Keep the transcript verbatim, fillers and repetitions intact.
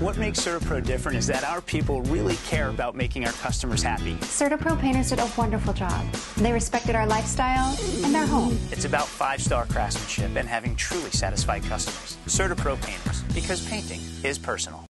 What makes CertaPro different is that our people really care about making our customers happy. CertaPro Painters did a wonderful job. They respected our lifestyle and their home. It's about five-star craftsmanship and having truly satisfied customers. CertaPro Painters, because painting is personal.